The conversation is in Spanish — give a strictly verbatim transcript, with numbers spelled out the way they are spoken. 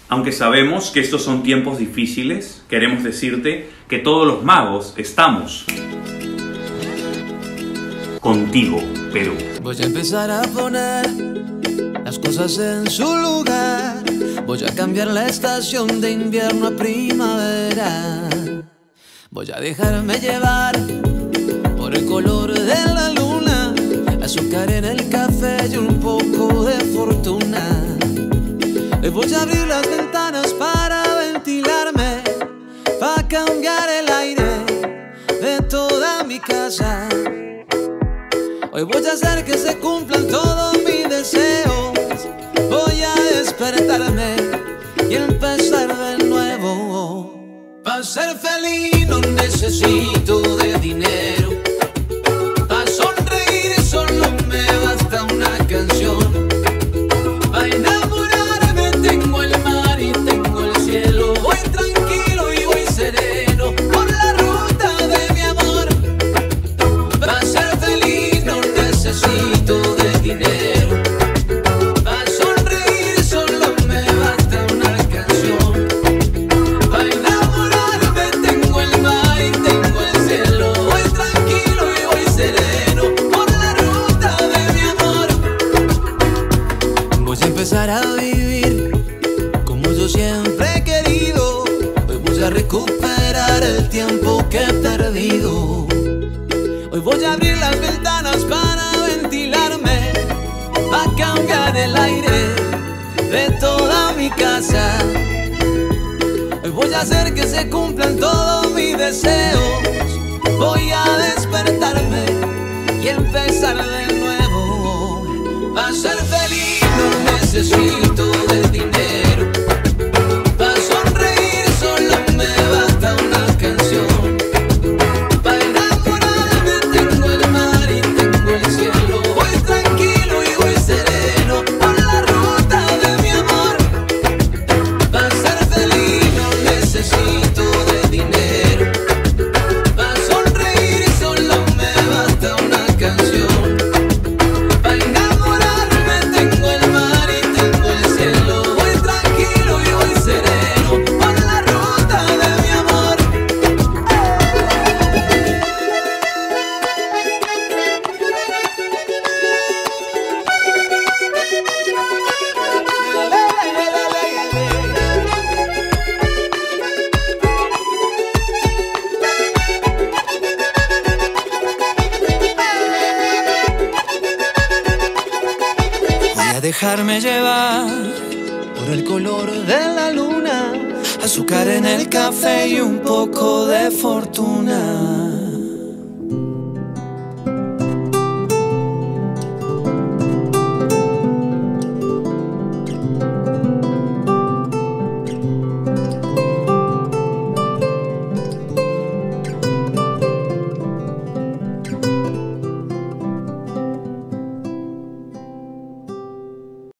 Aunque sabemos que estos son tiempos difíciles, queremos decirte que todos los magos estamos contigo, Perú. Voy a empezar a poner las cosas en su lugar. Voy a cambiar la estación de invierno a primavera. Voy a dejarme llevar por el color de la luna, azúcar en el café y un poco de fortuna. Voy a abrir las ventanas para ventilarme, para cambiar el aire de toda mi casa. Hoy voy a hacer que se cumplan todos mis deseos. Voy a despertarme y empezar de nuevo. Para ser feliz no necesito de dinero. Para sonreír solo me basta una canción. Para enamorarme tengo el mar y tengo el cielo. Voy tranquilo y voy sereno por la ruta de mi amor. Para ser feliz no necesito de dinero. Para sonreír solo me basta una canción. Para enamorarme tengo el mar y tengo el cielo. Voy tranquilo y voy sereno por la ruta de mi amor. Voy a empezar a vivir como yo siempre he querido. Hoy voy a recuperar el tiempo que he perdido. Hoy voy a abrir las ventanas para ventilarme, a cambiar el aire de toda mi casa. Hoy voy a hacer que se cumplan todos mis deseos. Voy a despertarme y empezar de nuevo. Para ser feliz no necesito de dinero. Para sonreír solo me basta una canción. Para enamorarme tengo el mar y tengo el cielo. Voy tranquilo y voy sereno por la ruta de mi amor. Para ser feliz no necesito de dinero. Para sonreír solo me basta una canción. Para enamorarme tengo el mar y tengo el cielo. Voy tranquilo y voy sereno por la ruta de mi amor. Voy a dejarme llevar por el color de la luna, azúcar en el café y un poco de fortuna.